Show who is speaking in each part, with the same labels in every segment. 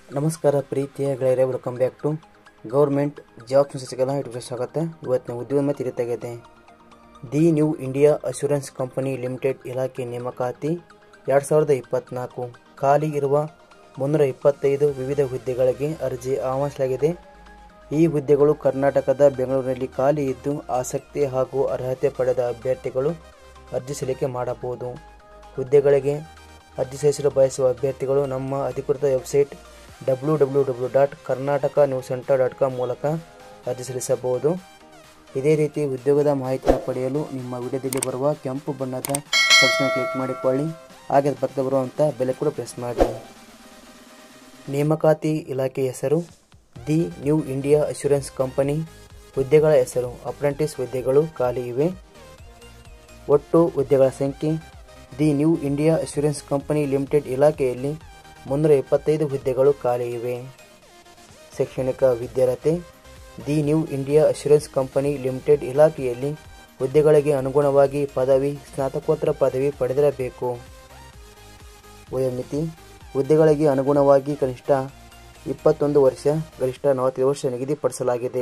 Speaker 1: ನಮಸ್ಕಾರ ಪ್ರೀತಿಯ ಗೆಳೆಯರೇ, welcome back to government job ಸಂಸ್ಥೆಗಳ ಯೂಟ್ಯೂಬ್ ಸ್ವಾಗತ. ಇವತ್ತಿನ ಉದ್ಯೋಗ ಮತ್ತು ರೀತಿಯಾಗಿದೆ. The New India Assurance Company Limited ಇಲಾಖೆ ನೇಮಕಾತಿ 2024. ಖಾಲಿ ಇರುವ 325 ವಿವಿಧ ಹುದ್ದೆಗಳಿಗೆ ಅರ್ಜಿ ಆಹ್ವಾನಿಸಲಾಗಿದೆ. ಈ ಹುದ್ದೆಗಳು ಕರ್ನಾಟಕದ ಬೆಂಗಳೂರಿನಲ್ಲಿ ಖಾಲಿ ಇದ್ದು, ಆಸಕ್ತಿ ಹಾಗೂ ಅರ್ಹತೆ ಪಡೆದ ಅಭ್ಯರ್ಥಿಗಳು ಅರ್ಜಿ ಸಲ್ಲಿಕೆ ಮಾಡಬಹುದು. ಹುದ್ದೆಗಳಿಗೆ ಅರ್ಜಿ ಸಲ್ಲಿಸಲು ಬಯಸುವ ಅಭ್ಯರ್ಥಿಗಳು ನಮ್ಮ ಅಧಿಕೃತ ವೆಬ್ಸೈಟ್ www.karnataknewscenter.com ಮೂಲಕ ಅರ್ಜಿ ಸಲ್ಲಿಸಬಹುದು. ಇದೇ ರೀತಿ ಉದ್ಯೋಗದ ಮಾಹಿತಿಯನ್ನು ಪಡೆಯಲು ನಿಮ್ಮ ವಿಡಿಯೋದಲ್ಲಿ ಬರುವ ಕೆಂಪು ಬಣ್ಣದ ಸಬ್ಸ್ಕ್ರೈಬ್ ಕ್ಲಿಕ್ ಮಾಡಿಕೊಳ್ಳಿ. ಹಾಗೆ ಪಕ್ಕದಲ್ಲಿ ಬರುವಂಥ ಬೆಲ್ ಕೂಡ ಪ್ರೆಸ್ ಮಾಡಿ. ನೇಮಕಾತಿ ಇಲಾಖೆ ಹೆಸರು the New India Assurance Company. ಹುದ್ದೆಗಳ ಹೆಸರು ಅಪ್ರೆಂಟಿಸ್ ಹುದ್ದೆಗಳು ಖಾಲಿ ಇವೆ. ಒಟ್ಟು ಹುದ್ದೆಗಳ ಸಂಖ್ಯೆ the New India Assurance Company Limited ಇಲಾಖೆಯಲ್ಲಿ 325 ಹುದ್ದೆಗಳು ಖಾಲಿ ಇವೆ. ಶೈಕ್ಷಣಿಕ ವಿದ್ಯಾರ್ಹತೆ the New India Assurance Company Limited ಇಲಾಖೆಯಲ್ಲಿ ಹುದ್ದೆಗಳಿಗೆ ಅನುಗುಣವಾಗಿ ಪದವಿ, ಸ್ನಾತಕೋತ್ತರ ಪದವಿ ಪಡೆದಿರಬೇಕು. ವಯೋಮಿತಿ ಹುದ್ದೆಗಳಿಗೆ ಅನುಗುಣವಾಗಿ ಕನಿಷ್ಠ 21 ವರ್ಷ, ಗರಿಷ್ಠ 45 ವರ್ಷ ನಿಗದಿಪಡಿಸಲಾಗಿದೆ.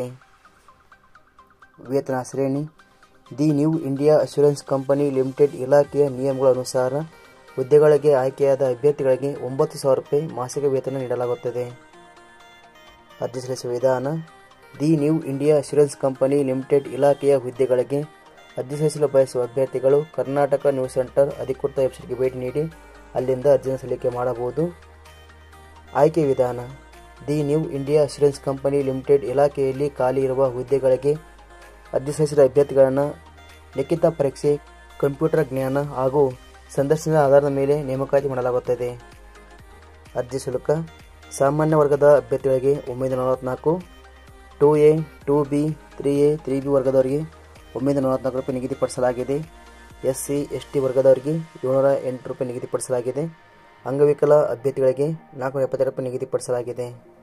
Speaker 1: ವೇತನ ಶ್ರೇಣಿ the New India Assurance Company Limited ಇಲಾಖೆಯ ನಿಯಮಗಳ ಅನುಸಾರ ಹುದ್ದೆಗಳಿಗೆ ಆಯ್ಕೆಯಾದ ಅಭ್ಯರ್ಥಿಗಳಿಗೆ 9,000 ರೂಪಾಯಿ ಮಾಸಿಕ ವೇತನ ನೀಡಲಾಗುತ್ತದೆ. ಅರ್ಜಿ ಸಲ್ಲಿಸುವ ವಿಧಾನ the New India Assurance Company Limited ಇಲಾಖೆಯ ಹುದ್ದೆಗಳಿಗೆ ಅರ್ಜಿ ಸಲ್ಲಿಸಲು ಬಯಸುವ ಅಭ್ಯರ್ಥಿಗಳು ಕರ್ನಾಟಕ ನ್ಯೂಸ್ ಸೆಂಟರ್ ಅಧಿಕೃತ ವೆಬ್ಸೈಟ್ಗೆ ಭೇಟಿ ನೀಡಿ ಅಲ್ಲಿಂದ ಅರ್ಜಿಯನ್ನು ಸಲ್ಲಿಕೆ ಮಾಡಬಹುದು. ಆಯ್ಕೆ ವಿಧಾನ the New India Assurance Company Limited ಇಲಾಖೆಯಲ್ಲಿ ಖಾಲಿ ಇರುವ ಹುದ್ದೆಗಳಿಗೆ ಅರ್ಜಿ ಸಲ್ಲಿಸಿದ ಅಭ್ಯರ್ಥಿಗಳನ್ನು ಲಿಖಿತ ಪರೀಕ್ಷೆ, ಕಂಪ್ಯೂಟರ್ ಜ್ಞಾನ ಹಾಗೂ ಸಂದರ್ಶನದ ಆಧಾರದ ಮೇಲೆ ನೇಮಕಾತಿ ಮಾಡಲಾಗುತ್ತದೆ. ಅರ್ಜಿ ಶುಲ್ಕ ಸಾಮಾನ್ಯ ವರ್ಗದ ಅಭ್ಯರ್ಥಿಗಳಿಗೆ 944, 2A, 2B, 3A, 3B ವರ್ಗದವರಿಗೆ 944 ರೂಪಾಯಿ ನಿಗದಿಪಡಿಸಲಾಗಿದೆ. SC, ST ವರ್ಗದವರಿಗೆ 708 ರೂಪಾಯಿ ನಿಗದಿಪಡಿಸಲಾಗಿದೆ. ಅಂಗವಿಕಲ ಅಭ್ಯರ್ಥಿಗಳಿಗೆ 472 ರೂಪಾಯಿ ನಿಗದಿಪಡಿಸಲಾಗಿದೆ.